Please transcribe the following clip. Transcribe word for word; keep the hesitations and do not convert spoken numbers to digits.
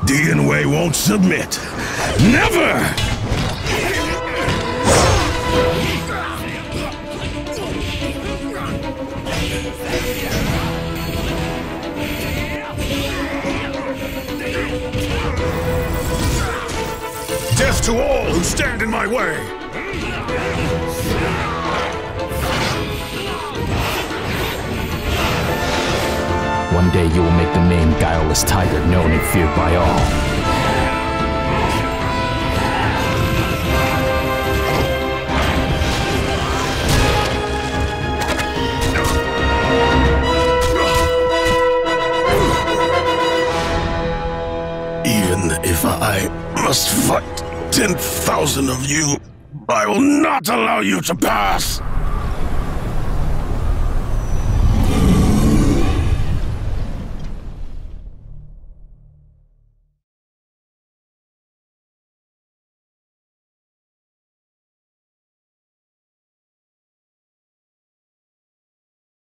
Wei won't submit. Never! Death to all who stand in my way! One day you will make the name Guileless Tiger known and feared by all. Even if I must fight ten thousand of you, I will not allow you to pass!